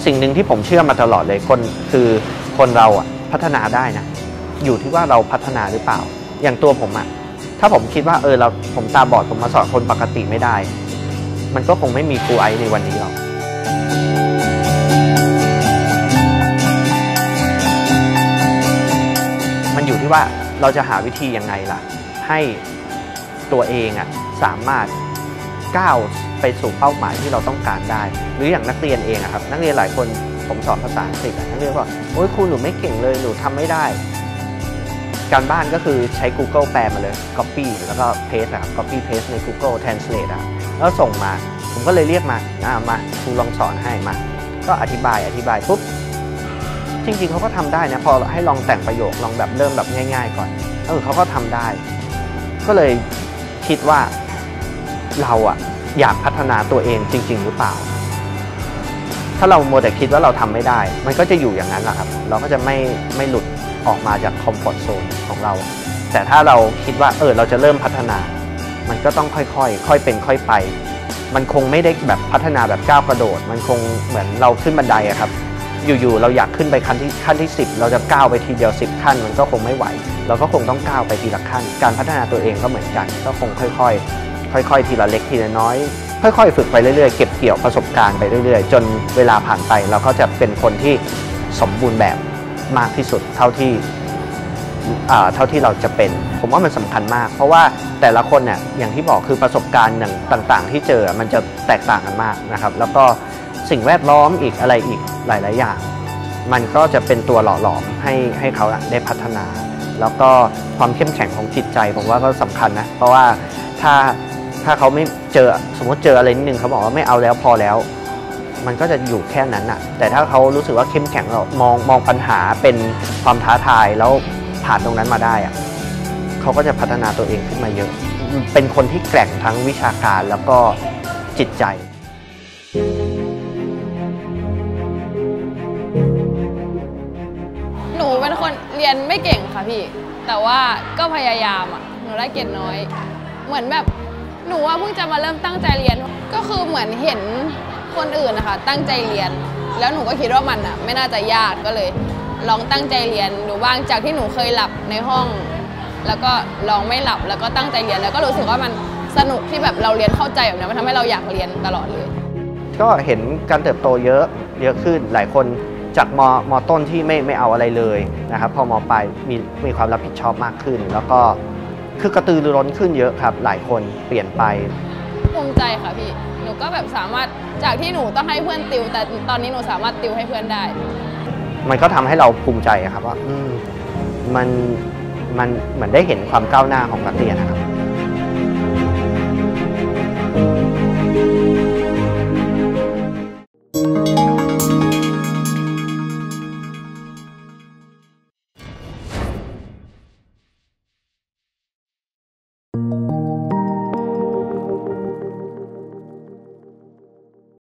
สิ่งหนึ่งที่ผมเชื่อมาตลอดเลยคือคนเราอ่ะพัฒนาได้นะอยู่ที่ว่าเราพัฒนาหรือเปล่าอย่างตัวผมอ่ะถ้าผมคิดว่าผมตาบอดผมมาสอนคนปกติไม่ได้มันก็คงไม่มีครูไอซ์ในวันนี้หรอกมันอยู่ที่ว่าเราจะหาวิธียังไงล่ะให้ตัวเองอ่ะสามารถก้าวไปสู่เป้าหมายที่เราต้องการได้หรืออย่างนักเรียนเองอะครับนักเรียนหลายคนผมสอนภาษาอังกฤษนักเรียนว่าโอ๊ยครูหนูไม่เก่งเลยหนูทำไม่ได้การบ้านก็คือใช้ Google แปลมาเลย Copy แล้วก็ Paste นะครับ Copy Paste ใน Google Translate อะแล้วส่งมาผมก็เลยเรียกมาครูลองสอนให้มาก็อธิบายปุ๊บจริงๆเขาก็ทำได้นะพอให้ลองแต่งประโยคลองแบบเริ่มแบบง่ายๆก่อนเขาก็ทำได้ก็เลยคิดว่าเราอะอยากพัฒนาตัวเองจริงๆหรือเปล่าถ้าเราโมแต่คิดว่าเราทำไม่ได้มันก็จะอยู่อย่างนั้นแหละครับเราก็จะไม่หลุดออกมาจากคอมฟอร์ตโซนของเราแต่ถ้าเราคิดว่าเราจะเริ่มพัฒนามันก็ต้องค่อยเป็นค่อยไปมันคงไม่ได้แบบพัฒนาแบบก้าวกระโดดมันคงเหมือนเราขึ้นบันไดอะครับอยู่ๆเราอยากขึ้นไปขั้นที่10เราจะก้าวไปทีเดียว10ขั้นมันก็คงไม่ไหวเราก็คงต้องก้าวไปทีละขั้นการพัฒนาตัวเองก็เหมือนกันก็คงค่อยทีละเล็กทีละน้อยค่อยๆฝึกไปเรื่อยๆเก็บเกี่ยวประสบการณ์ไปเรื่อยๆจนเวลาผ่านไปเราก็จะเป็นคนที่สมบูรณ์แบบมากที่สุดเท่าที่เราจะเป็นผมว่ามันสำคัญมากเพราะว่าแต่ละคนเนี่ยอย่างที่บอกคือประสบการณ์ต่างๆที่เจอมันจะแตกต่างกันมากนะครับแล้วก็สิ่งแวดล้อมอีกอะไรอีกหลายๆอย่างมันก็จะเป็นตัวหล่อหลอมให้เขาได้พัฒนาแล้วก็ความเข้มแข็งของจิตใจผมว่าก็สำคัญนะเพราะว่าถ้าเขาไม่เจอสมมติเจออะไรนิดนึงเขาบอกว่าไม่เอาแล้วพอแล้วมันก็จะอยู่แค่นั้นน่ะแต่ถ้าเขารู้สึกว่าเข้มแข็งเรามองปัญหาเป็นความท้าทายแล้วผ่านตรงนั้นมาได้อะเขาก็จะพัฒนาตัวเองขึ้นมาเยอะเป็นคนที่แกร่งทั้งวิชาการแล้วก็จิตใจหนูเป็นคนเรียนไม่เก่งค่ะพี่แต่ว่าก็พยายามหนูได้เกรดน้อยเหมือนแบบหนูว่าเพิ่งจะมาเริ่มตั้งใจเรียนก็คือเหมือนเห็นคนอื่นนะคะตั้งใจเรียนแล้วหนูก็คิดว่ามันไม่น่าจะยากก็เลยลองตั้งใจเรียนดูบ้างจากที่หนูเคยหลับในห้องแล้วก็ลองไม่หลับแล้วก็ตั้งใจเรียนแล้วก็รู้สึกว่ามันสนุกที่แบบเราเรียนเข้าใจแบบนี้มันทำให้เราอยากเรียนตลอดเลยก็เห็นการเติบโตเยอะขึ้นหลายคนจากมต้นที่ไม่เอาอะไรเลยนะครับพอมปลายมีความรับผิดชอบมากขึ้นแล้วก็คือกระตือรือร้นขึ้นเยอะครับหลายคนเปลี่ยนไปภูมิใจค่ะพี่หนูก็แบบสามารถจากที่หนูต้องให้เพื่อนติวแต่ตอนนี้หนูสามารถติวให้เพื่อนได้มันก็ทำให้เราภูมิใจครับว่ามันเหมือนได้เห็นความก้าวหน้าของนักเรียนนะครับ